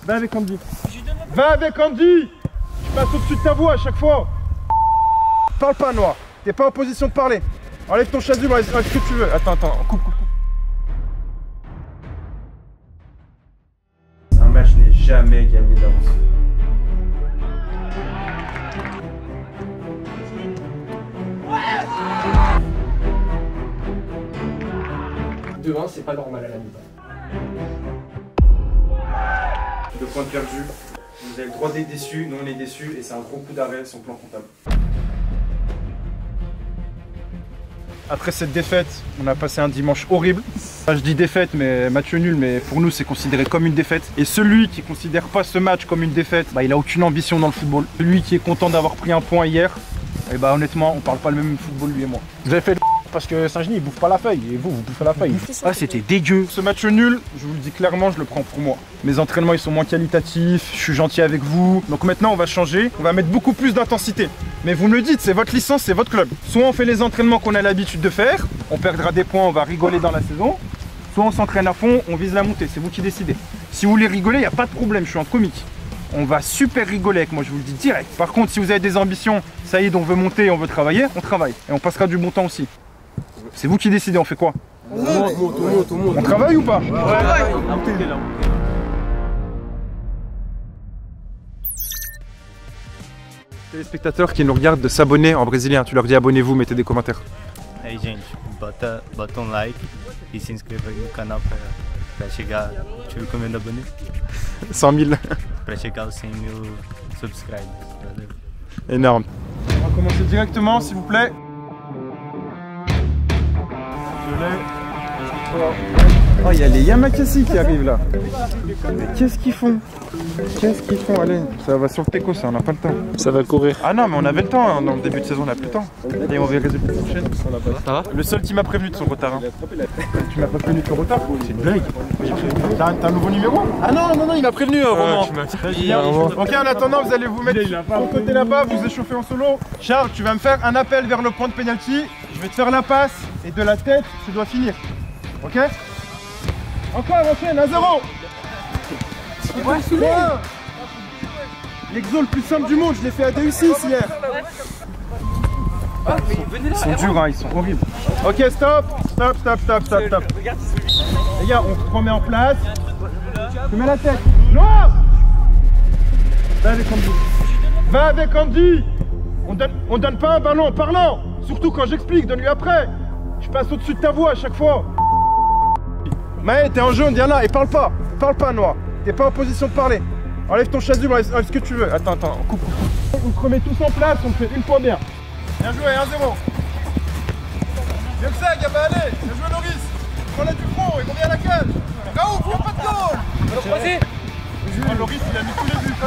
Va avec Andy. Va avec Andy. Tu passes au-dessus de ta voix à chaque fois. Parle pas, Noah. T'es pas en position de parler. Enlève ton chasuble, enlève ce que tu veux. Attends, coupe. Un match n'est jamais gagné d'avance. Devant, c'est pas normal à la mi-temps. 2 points de perdu. Vous avez le droit d'être déçu, nous on est déçus et c'est un gros coup d'arrêt sur le plan comptable. Après cette défaite, on a passé un dimanche horrible. Enfin, je dis défaite, mais match nul, mais pour nous c'est considéré comme une défaite. Et celui qui ne considère pas ce match comme une défaite, il a aucune ambition dans le football. Celui qui est content d'avoir pris un point hier, et honnêtement, on parle pas le même football lui et moi. Vous avez fait le parce que Saint-Genis il bouffe pas la feuille et vous bouffez la feuille. Ah, c'était dégueu. Ce match nul, je vous le dis clairement, je le prends pour moi. Mes entraînements ils sont moins qualitatifs, je suis gentil avec vous. Donc maintenant on va changer, on va mettre beaucoup plus d'intensité. Mais vous me le dites, c'est votre licence, c'est votre club. Soit on fait les entraînements qu'on a l'habitude de faire, on perdra des points, on va rigoler dans la saison. Soit on s'entraîne à fond, on vise la montée, c'est vous qui décidez. Si vous voulez rigoler, il n'y a pas de problème, je suis un comique. On va super rigoler avec moi, je vous le dis direct. Par contre, si vous avez des ambitions, ça y est, on veut monter, on veut travailler, on travaille. Et on passera du bon temps aussi. C'est vous qui décidez, on fait quoi? On travaille ou pas? Ouais. Téléspectateurs qui nous regardent de s'abonner en brésilien, tu leur dis abonnez-vous, mettez des commentaires. Aí gente, bota um like e se inscreva aí no canal pra chegar, deixa eu ver combien d'abonnés? 100 000. Pra chegar aos 100 000 subscribers. Valeu. Énorme. On va commencer directement s'il vous plaît. Oh, il y a les Yamakasi qui arrivent là. Mais qu'est-ce qu'ils font? Allez, ça va sur le teco, ça, on n'a pas le temps. Ça va courir. Ah non, mais on avait le temps, hein. Dans le début de saison, on n'a plus le temps. Et on verra les résultats prochaines. Ça va? Le seul qui m'a prévenu de son retard. Hein. Tu m'as pas prévenu de ton retard? C'est une blague. T'as un nouveau numéro? Ah non, il m'a prévenu, Romain. Ok, en attendant, vous allez vous mettre au côté là-bas, vous échauffer en solo. Charles, tu vas me faire un appel vers le point de pénalty. Je vais te faire la passe et de la tête, tu dois finir. Ok? Encore, enchaîne, 1-0. L'exo le plus simple du monde, je l'ai fait à DU6 hier. Ils sont durs, hein, ils sont horribles. Ok, stop. Les gars, on se remet en place. Tu mets la tête. Non! Va avec Andy. Va avec Andy. On donne pas un ballon en parlant. Surtout quand j'explique, donne-lui après. Je passe au-dessus de ta voix à chaque fois. Maë, t'es en jaune, viens là et parle pas. Parle pas, Noah. T'es pas en position de parler. Enlève ton chasuble, enlève ce que tu veux. Attends, coupe. On se remet tous en place, on fait une fois bien. Bien joué, 1-0. Mieux que ça, Gaba, allez. Bien joué, Loris. Prends-la du front, ils vont bien à la cage. Raouf, y'a pas de goal. Oh, Loris, il a mis tous les buts.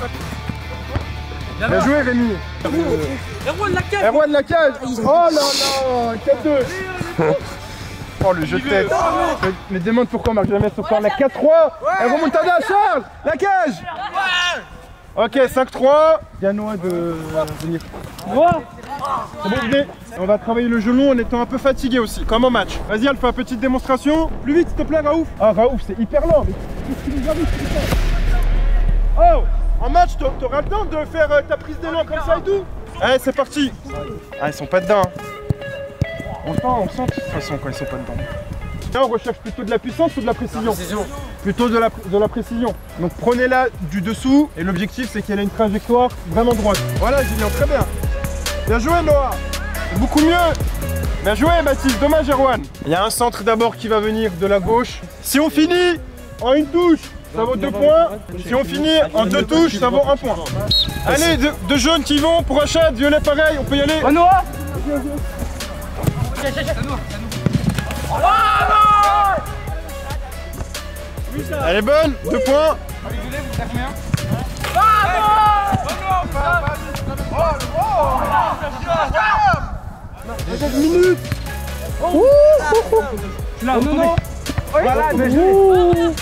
Bien joué, Rémi. Erwan de la cage. Oh là là, 4-2. Oh, le jeu de tête. Mais demande pourquoi on marque jamais ce corner. La 4-3. Elle remonte à Charles. La cage. Ok, 5-3. Bien Noah de venir. Noah. C'est bon, venez. On va travailler le genou en étant un peu fatigué aussi, comme en match. Vas-y, Alpha, petite démonstration. Plus vite, s'il te plaît, Raouf. Ah, Raouf, c'est hyper lent. Mais qu'est-ce qui nous arrive? Oh, en match, t'auras le temps de faire ta prise d'élan comme ça et tout. Allez, c'est parti. Ah, ils sont pas dedans. On sent de toute façon quand ils sont pas dedans. Là, on recherche plutôt de la puissance ou de la précision? Plutôt de la précision. Donc prenez-la du dessous et l'objectif c'est qu'elle ait une trajectoire vraiment droite. Voilà, Julien, très bien. Bien joué, Noah. Beaucoup mieux. Bien joué, Baptiste. Dommage, Erwan. Il y a un centre d'abord qui va venir de la gauche. Si on finit en une touche, ça vaut 2 points. Si on finit en 2 touches, ça vaut 1 point. Allez, deux jaunes qui vont pour Achad, violet pareil, on peut y aller. Noah. Elle est bonne, 2 points. 7 minutes. Non. Voilà, bien joué.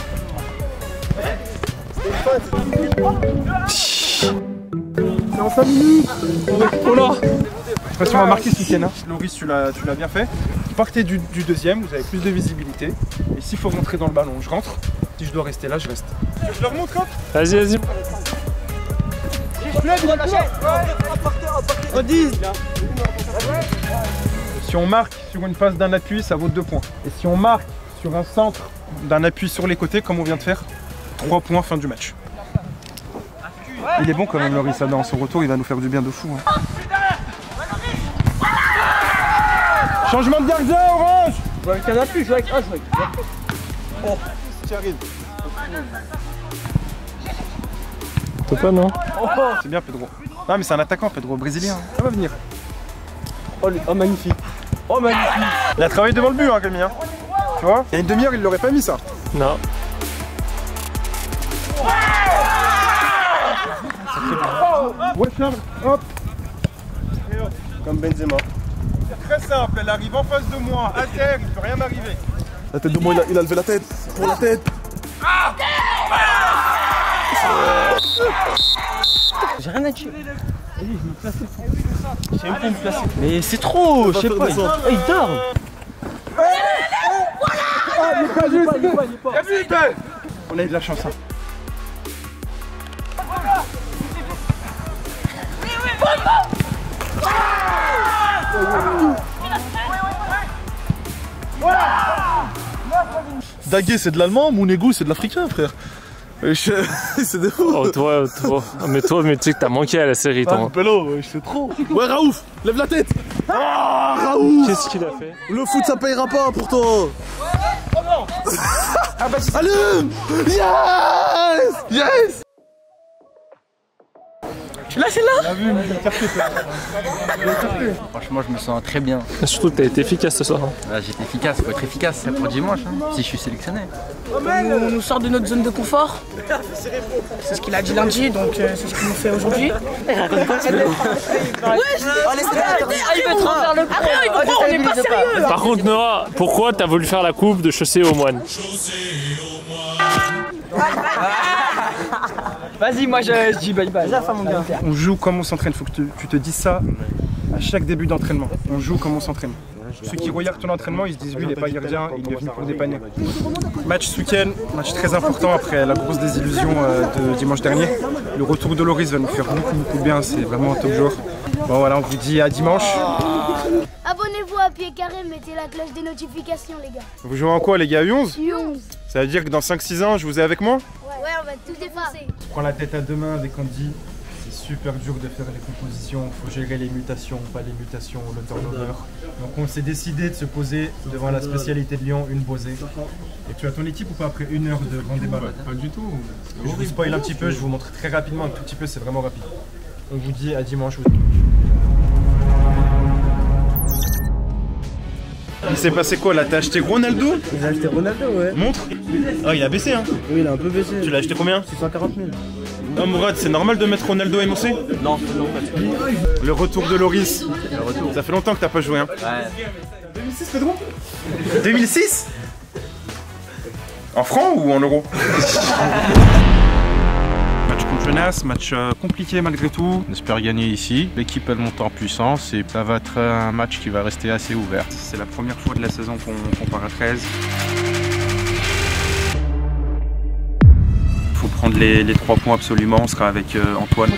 C'est en 5 minutes. Oh là. Je sais pas si on va marquer ce week-end. Hein. Loris, tu l'as bien fait. Partez du deuxième, vous avez plus de visibilité. Et s'il faut rentrer dans le ballon, je rentre. Si je dois rester là, je reste. Je leur montre, hein. Vas-y, vas-y. Si on marque sur une phase d'un appui, ça vaut 2 points. Et si on marque sur un centre d'un appui sur les côtés, comme on vient de faire, 3 points, fin du match. Il est bon quand même, Loris, dans son retour, il va nous faire du bien de fou. Hein. Changement de gardien, Orange. Je joue avec un appui, je joue avec un, Oh, tu arrives. T'as pas, non? C'est bien, Pedro. Non, mais c'est un attaquant, Pedro, brésilien. Ça va venir. Oh, magnifique. Oh, magnifique. Il a travaillé devant le but, hein, Camille. Hein. Tu vois? Il y a une demi-heure, il l'aurait pas mis, ça. Non. Ouais, Charles, hop. Comme Benzema. C'est très simple, elle arrive en face de moi, à terre, il peut rien m'arriver. La tête de moi, il a levé la tête. Pour la tête. J'ai rien à tuer. Vas-y, je me place. Je sais même pas me placer. Mais c'est trop, je sais pas. Il dort. On a eu de la chance. Hein. Daguet, c'est de l'allemand, Mounegou, c'est de l'africain, frère. C'est des fous. Oh, toi. Mais tu sais que t'as manqué à la série, toi. Pélo, je sais trop. Ouais, Raouf, lève la tête. Ah, Raouf. Qu'est-ce qu'il a fait? Le foot, ça payera pas pour toi. Allume. Yes. Yes. Là, c'est là. Franchement, je me sens très bien. Surtout que t'as été efficace ce soir. Là, j'étais efficace, faut être efficace, c'est pour dimanche, hein, si je suis sélectionné. On nous sort de notre zone de confort. C'est ce qu'il a dit lundi, donc c'est ce qu'il nous fait aujourd'hui. Il veut trop faire le coup. Après, il comprend, on n'est pas sérieux. Par contre, Noah, pourquoi t'as voulu faire la coupe de chaussée aux moines? Vas-y, moi je dis bye bye. Mon gars. On joue comme on s'entraîne, faut que tu te dises ça à chaque début d'entraînement. On joue comme on s'entraîne. Ceux qui regardent ton entraînement, ils se disent lui il n'est pas gardien, il est venu pour dépanner. Match ce week-end, match très important après la grosse désillusion de dimanche dernier. Le retour de Loris va nous faire beaucoup de bien, c'est vraiment un top jour. Bon voilà, on vous dit à dimanche. Abonnez-vous à Pied Carré, mettez la cloche des notifications les gars. Vous jouez en quoi les gars, U11 U11. Ça veut dire que dans 5-6 ans, je vous ai avec moi? Ouais, on va tout défoncer. Je prends la tête à deux mains dès qu'on dit c'est super dur de faire les compositions, il faut gérer les mutations, pas les mutations, le turnover. Donc on s'est décidé de se poser devant la spécialité de Lyon, une Bosée. Et tu as ton équipe ou pas après une heure de grand débat? Pas du tout. Je vous spoil un petit peu, je vous montre très rapidement, un tout petit peu, c'est vraiment rapide. On vous dit à dimanche. Il s'est passé quoi là? T'as acheté Ronaldo? J'ai acheté Ronaldo, ouais. Montre. Ah, il a baissé hein? Oui, il a un peu baissé. Tu l'as acheté combien? 640 000. Oh Mourad, c'est normal de mettre Ronaldo MOC? Non, Le retour de Loris. Ça fait longtemps que t'as pas joué hein? Ouais. 2006 Pedro? 2006? En francs ou en euros? Match contre Jeunesse, match compliqué malgré tout. On espère gagner ici. L'équipe elle monte en puissance et ça va être un match qui va rester assez ouvert. C'est la première fois de la saison qu'on part à 13. Il faut prendre les 3 points absolument, on sera avec Antoine.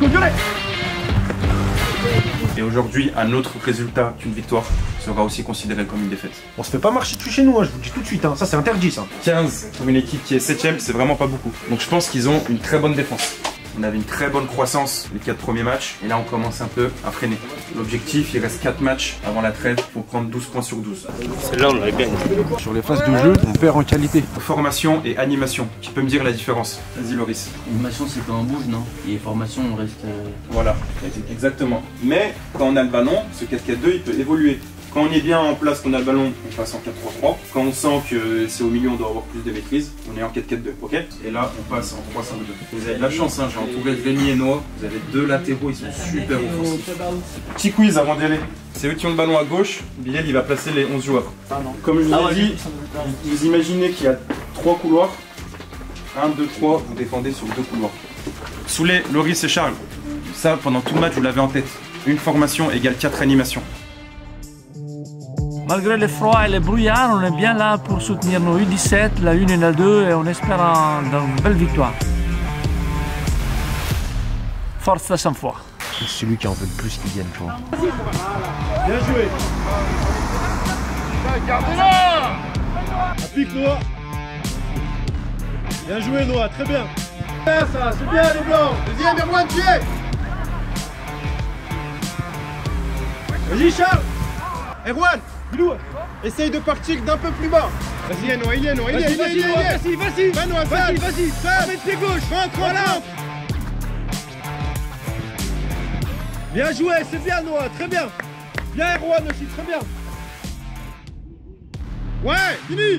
Et aujourd'hui, un autre résultat qu'une victoire sera aussi considéré comme une défaite. On se fait pas marcher dessus chez nous, hein, je vous le dis tout de suite, hein. Ça c'est interdit ça. 15 pour une équipe qui est 7ème, c'est vraiment pas beaucoup. Donc je pense qu'ils ont une très bonne défense. On avait une très bonne croissance les 4 premiers matchs et là on commence un peu à freiner. L'objectif, il reste 4 matchs avant la trêve pour prendre 12 points sur 12. Celle-là, on la gagne. Sur les phases de jeu, on perd en qualité. Formation et animation, qui peut me dire la différence? Vas-y Loris. Animation, c'est quand on bouge, non? Et formation, on reste. Voilà, exactement. Mais quand on a le ballon, ce 4-4-2, il peut évoluer. Quand on est bien en place, qu'on a le ballon, on passe en 4-3-3. Quand on sent que c'est au milieu, on doit avoir plus de maîtrise, on est en 4-4-2, ok? Et là, on passe en 3-5-2. Vous avez de la chance, hein, j'ai entouré Rémi et Noah. Vous avez 2 latéraux, ils sont super offensifs. Petit quiz avant d'y aller. C'est eux qui ont le ballon à gauche, Bilal il va placer les 11 joueurs. Comme je vous l'ai dit, vous imaginez qu'il y a 3 couloirs. 1, 2, 3, vous défendez sur 2 couloirs. Soulé, Loris et Charles. Ça, pendant tout le match, vous l'avez en tête. Une formation égale 4 animations. Malgré le froid et le brouillard, on est bien là pour soutenir nos U17, la 1 et la 2 et on espère une belle victoire. Forza San Foi. C'est celui qui en veut le plus qui gagne, toi. Bien joué. Gardez-la. Applique Noah. Bien joué Noah, très bien. Bien ça, c'est bien les blancs. Deuxième, Erwan, tu es. Vas-y Charles. Erwan, essaye de partir d'un peu plus bas. Vas-y, Noah, il est, Noah, il est. Vas-y. Va, Noah, Vas-y. Mets pied gauche. 20, 30, Voilà. Bien joué, c'est bien Noah, très bien. Bien Erwan aussi, très bien. Ouais, fini.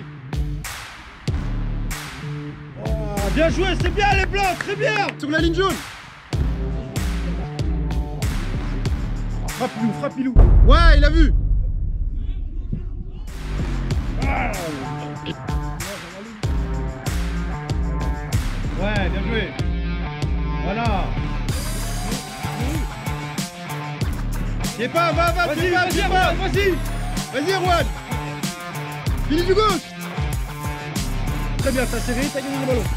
Oh, bien joué, c'est bien les blancs, très bien. Sur la ligne jaune. Frappe-Pilou. Ouais, il a vu. Ouais, bien joué. Voilà. Viens pas, va, Vas-y, vas-y. Vas-y, Erwan. Fini du gauche. Très bien, t'as serré, t'as gagné le ballon.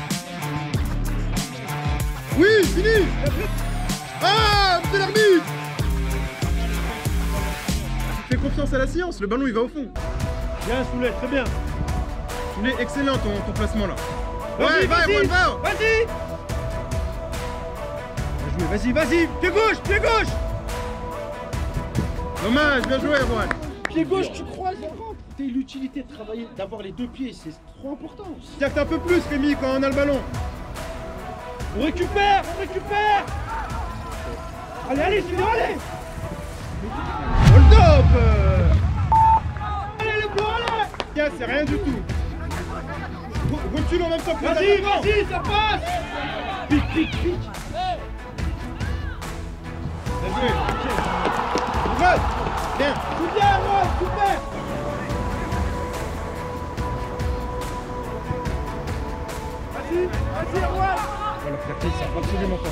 Oui, fini. Ah, monsieur l'arbitre. Fais confiance à la science, le ballon il va au fond. Bien Soulet, très bien. Soulet, excellent ton placement là. Vas-y, Ouais, va, vas-y. Erwan, va. Vas-y. Bien joué, vas-y. Pied gauche. Dommage, bien joué, Erwan. Pied gauche, tu croises et rentre. C'est l'utilité de travailler, d'avoir les deux pieds, c'est trop important. Tiens un peu plus, Rémi, quand on a le ballon. On récupère. Allez, c'est bon, allez. Hold up. Allez, les blancs, allez. Tiens, c'est rien du tout. Recule en même temps que les Vas-y, attaquants. ça passe. Pique. Bien joué. Erwan, bien. Tout bien, Erwan, super. Vas-y, Erwan. Voilà, fierté, ça va absolument pas.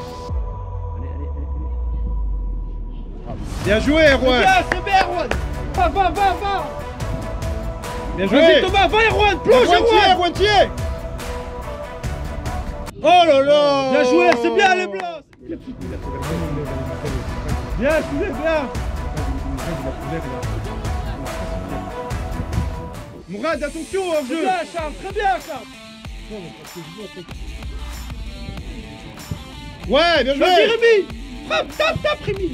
Bien joué, Erwan. C'est bien, Erwan. Va. Bien joué. Vas-y, Thomas, va, Erwan. Plonge, Erwan. Erwan, tu es. Oh là là. Bien joué, c'est bien, les blancs. Bien, Soulet, bien. Mourad, attention hors jeu. Bien, Charles, très bien, Charles. Ouais, bien joué. Vas-y, Rémi. Frappe, tape, Rémi.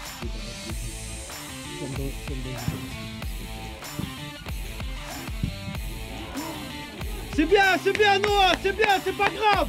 C'est bien, Noah, c'est pas grave.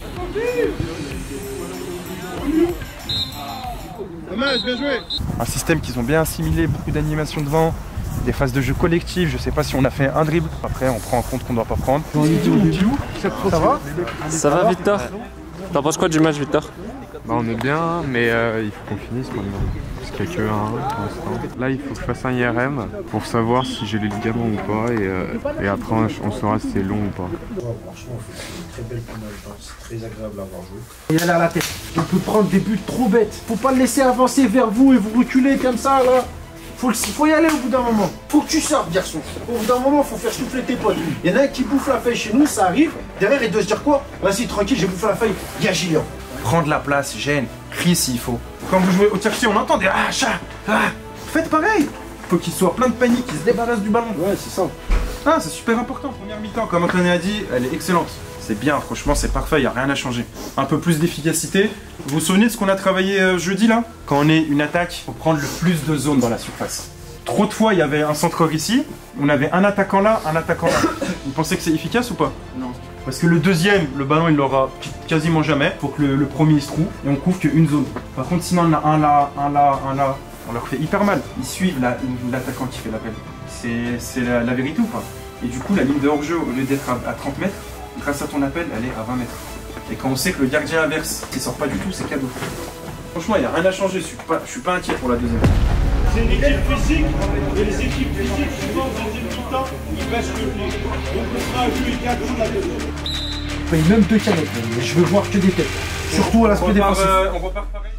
Dommage, bien joué. Un système qu'ils ont bien assimilé, beaucoup d'animation devant, des phases de jeu collectives. Je sais pas si on a fait un dribble. Après, on prend en compte qu'on doit pas prendre. Ça va? Ça va, Victor? T'en penses quoi du match, Victor? Bah, on est bien, mais il faut qu'on finisse maintenant. Parce qu'il n'y a que un pour l'instant. Là, il faut que je fasse un IRM pour savoir si j'ai les ligaments ou pas. Et après, on saura si c'est long ou pas. Franchement, c'est une très belle finale. C'est très agréable à avoir joué. Il a l'air la tête. On peut prendre des buts trop bêtes. Faut pas le laisser avancer vers vous et vous reculer comme ça, là. Faut y aller au bout d'un moment. Faut que tu sortes, garçon. Au bout d'un moment, faut faire souffler tes potes. Il y en a un qui bouffe la feuille chez nous, ça arrive. Derrière, il doit se dire quoi? Vas-y, tranquille, j'ai bouffé la feuille. Il y a Gillian. Prends de la place, gêne, crie s'il faut. Quand vous jouez au tir-tir, on entend des faites pareil. Faut qu'il soit plein de panique, qu'il se débarrasse du ballon. Ouais, c'est ça. Ah, c'est super important. Première mi-temps, comme Anthony a dit, elle est excellente. C'est bien, franchement, c'est parfait, il n'y a rien à changer. Un peu plus d'efficacité. Vous vous souvenez de ce qu'on a travaillé jeudi là? Quand on est une attaque, il faut prendre le plus de zones dans la surface. Trop de fois, il y avait un centreur ici, on avait un attaquant là, un attaquant là. Vous pensez que c'est efficace ou pas? Non. Parce que le deuxième, le ballon, il l'aura quasiment jamais. Faut que le premier il se trouve et on couvre qu'une zone. Par contre, sinon on a un là, on leur fait hyper mal. Ils suivent l'attaquant qui fait l'appel. C'est la vérité ou pas? Et du coup, la ligne de hors-jeu, au lieu d'être à 30 mètres, grâce à ton appel, elle est à 20 mètres. Et quand on sait que le gardien inverse, il sort pas du tout, c'est cadeau. Franchement, il n'y a rien à changer, je suis pas inquiet pour la deuxième. C'est une équipe physique, et les équipes physiques, souvent, en deuxième mi-temps, ils baissent le pied. Donc on sera à jouer 4 jours la deuxième. Paye même 2 canettes, mais je veux voir que des têtes. Surtout à l'aspect défensif. On repart pareil.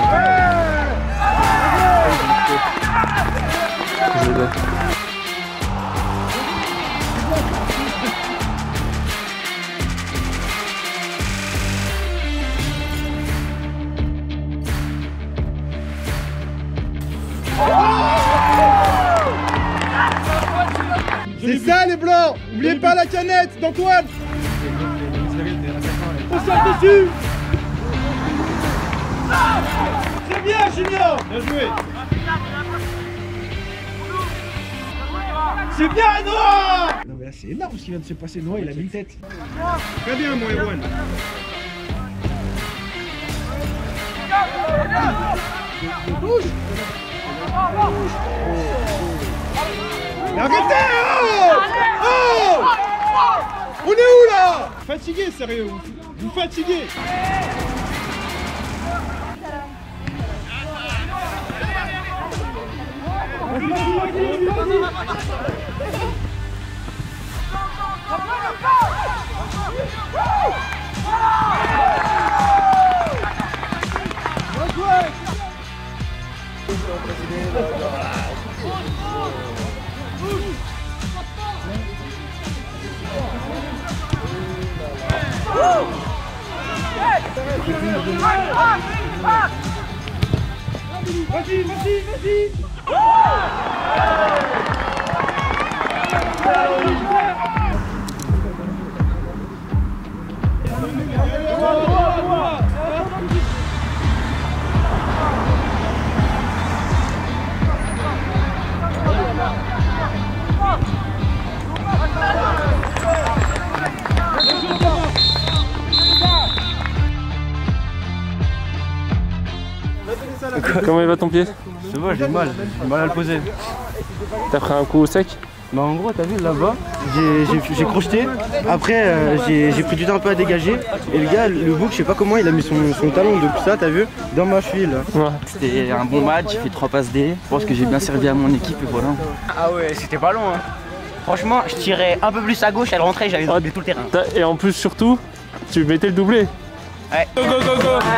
C'est ça les blancs. N'oubliez pas la canette d'Antoine. On sort dessus. C'est bien Junior. Bien joué. C'est bien Noah. Non mais là c'est énorme ce qui vient de se passer. Noah il a mis une tête. Très bien mon Erwan. Bouge. Mais arrêtez. Oh, on est où là? Fatigué sérieux. Vous fatiguez. Vas-y, vas-y, vas-y. Comment il va ton pied? Ça va, j'ai mal à le poser. T'as pris un coup au sec? Bah en gros, t'as vu là-bas, j'ai crocheté, après j'ai pris du temps un peu à dégager, et le gars, le bouc, je sais pas comment, il a mis son talon depuis ça, t'as vu, dans ma cheville là. Ouais. C'était un bon match, j'ai fait 3 passes D, je pense que j'ai bien servi à mon équipe et voilà. Ah ouais, c'était pas long hein. Franchement, je tirais un peu plus à gauche, elle rentrait, j'avais dribblé tout le terrain. Et en plus surtout, tu mettais le doublé. Ouais. Go go go go.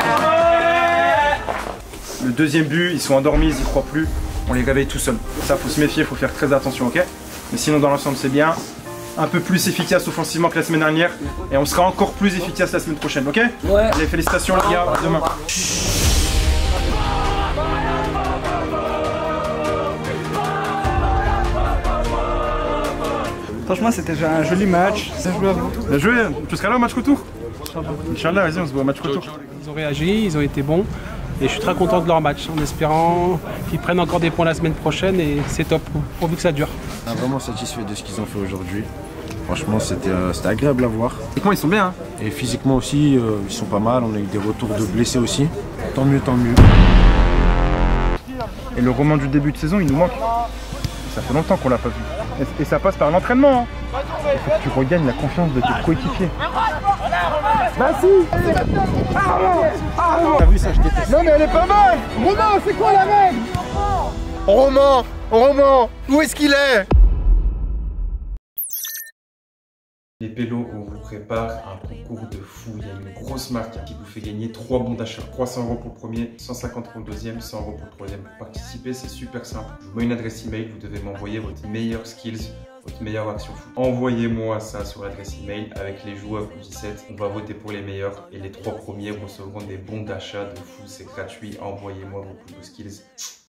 Le deuxième but, ils sont endormis, ils y croient plus. On les réveille tout seuls. Ça, faut se méfier, faut faire très attention, ok? Mais sinon, dans l'ensemble, c'est bien. Un peu plus efficace offensivement que la semaine dernière. Et on sera encore plus efficace la semaine prochaine, ok? Ouais. Allez, félicitations les gars, à demain. Franchement c'était un joli match. Bien joué, tu seras là au match retour? Inch'Allah, vas-y, on se voit au match retour. Ils ont réagi, ils ont été bons. Et je suis très content de leur match, en espérant qu'ils prennent encore des points la semaine prochaine et c'est top, pourvu que ça dure. On est vraiment satisfait de ce qu'ils ont fait aujourd'hui. Franchement, c'était agréable à voir. Physiquement, ils sont bien. Hein. Et physiquement aussi, ils sont pas mal. On a eu des retours de blessés aussi. Tant mieux, tant mieux. Et le roman du début de saison, il nous manque. Ça fait longtemps qu'on l'a pas vu. Et ça passe par l'entraînement. Hein. Il faut que tu regagnes la confiance de tes coéquipiers. Bah si. T'as vu ça, je déteste. Non mais elle est pas mal. Romain, c'est quoi la règle? Romain, où est-ce qu'il est? Les pélos, on vous prépare un concours de fou. Il y a une grosse marque qui vous fait gagner 3 bons d'achat. 300 € pour le premier, 150 € pour le deuxième, 100 € pour le troisième. Pour participer, c'est super simple. Je vous mets une adresse email, vous devez m'envoyer votre meilleur skills, votre meilleure action foot. Envoyez-moi ça sur l'adresse email avec les joueurs du 17. On va voter pour les meilleurs et les 3 premiers recevront des bons d'achat de fou. C'est gratuit. Envoyez-moi vos plus beaux skills.